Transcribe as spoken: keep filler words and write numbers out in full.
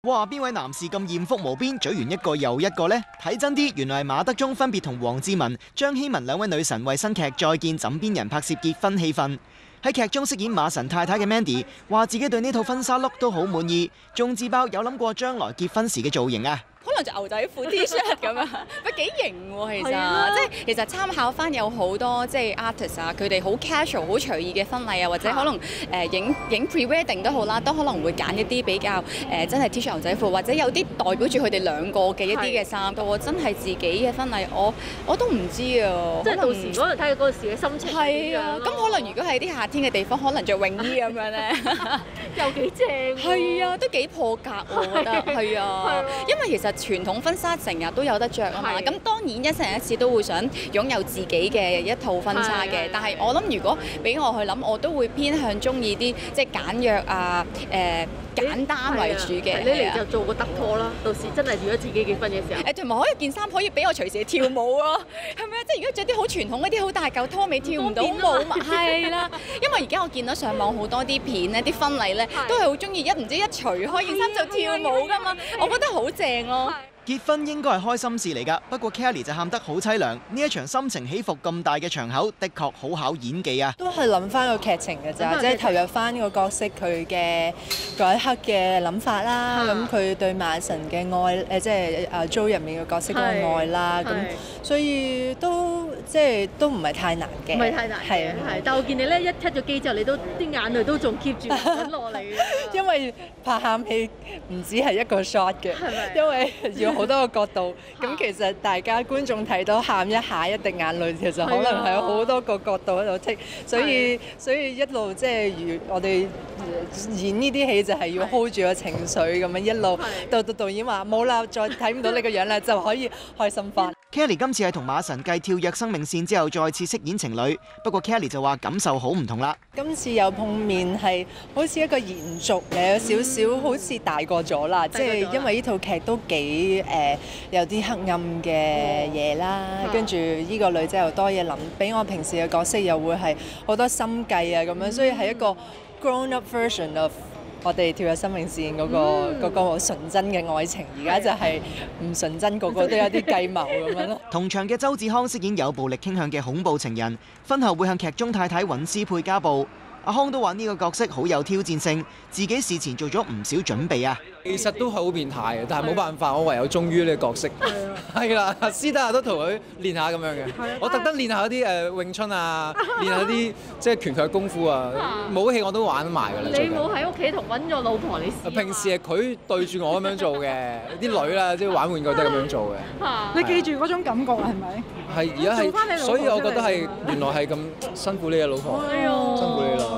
哇！邊位男士咁豔福無邊，嘴完一個又一個呢？睇真啲，原來係馬德鐘分別同黃智雯、張曦雯兩位女神為新劇《再見枕邊人》拍攝結婚氣氛。喺劇中飾演馬神太太嘅 Mandy 話自己對呢套婚紗 look 都好滿意，仲自爆有諗過將來結婚時嘅造型啊！ 可能就牛仔褲 T-shirt 咁啊，喂幾型喎其實，即係其實參考翻有好多即係 artist 啊，佢哋好 casual 好隨意嘅婚禮啊，或者可能誒影影 pre-wedding 都好啦，都可能會揀一啲比較誒、呃、真係 T-shirt 牛仔褲，或者有啲代表住佢哋兩個嘅一啲嘅衫。到我真係自己嘅婚禮，我我都唔知啊。 即係到時嗰日睇下嗰時嘅心情。 係啊，咁可能如果係啲夏天嘅地方，可能着泳衣咁樣咧， 又幾正。 係啊，都幾破格喎，我覺得係啊，因為其實傳統婚紗成日都有得着啊嘛，咁當然一生人一次都會想擁有自己嘅一套婚紗嘅，但係我諗如果俾我去諗，我都會偏向中意啲即係簡約啊誒、呃、簡單為主嘅。 你嚟就做個得拖啦，到時真係如果自己結婚嘅時候， 誒同埋可以件衫可以俾我隨時跳舞啊，係咪啊？即係如果着啲好傳統嗰啲好大嚿拖尾跳唔到舞嘛，係啦，因為而家我見到上網好多啲片咧，啲婚禮咧都係好中意一唔知一除開件衫就跳舞噶嘛，我覺得好正咯。 結婚應該係開心事嚟㗎，不過 Kelly 就喊得好凄涼。呢一場心情起伏咁大嘅場口，的確好考演技啊！ 都係諗翻個劇情㗎咋，即係投入翻個角色佢嘅嗰一刻嘅諗法啦。咁佢對馬神嘅愛誒，即係誒 Jo 入面嘅角色嘅愛啦。咁所以都即係都唔係太難嘅， 唔係太難嘅，係。但係我見你咧一出咗機之後，你都啲眼淚都仲 keep 住緊落嚟嘅。 因為拍喊戲唔止係一個 shot 嘅，因為要好多個角度，咁其實大家觀眾睇到喊一下一滴眼淚，其實可能係有好多個角度喺度剔，所以所以一路即係如我哋演呢啲戲就係要 hold 住個情緒咁樣一路到到導演話冇啦，再睇唔到你個樣啦，就可以開心翻。 Kelly 今次係同馬神繼跳躍生命線之後再次飾演情侶，不過 Kelly 就話感受好唔同啦。 今次有碰面係好似一個延續，有少少好似大個咗啦，即係因為呢套劇都幾誒、呃、有啲黑暗嘅嘢啦，跟住呢個女仔又多嘢諗，比我平時嘅角色又會係好多心計啊咁樣，所以係一個 grown up version of 我哋跳躍生命線嗰、嗰個嗰、嗯、個純真嘅愛情，而家就係唔純真，個個都有啲計謀咁樣咯。 同場嘅周子康飾演有暴力傾向嘅恐怖情人，婚後會向劇中太太尹思佩家暴。阿康都話呢個角色好有挑戰性，自己事前做咗唔少準備啊。 其實都係好變態嘅，但係冇辦法，我唯有忠於呢個角色。係啦，私底下都同佢練下咁樣嘅。我特登練下啲誒詠春啊，練下啲即係拳腳功夫啊，武器我都玩埋㗎啦。 你冇喺屋企同揾咗老婆你試？ 平時係佢對住我咁樣做嘅，啲女啦即係玩玩具都係咁樣做嘅。 你記住嗰種感覺係咪？ 係而家係，所以我覺得係原來係咁辛苦你嘅老婆，辛苦你啦。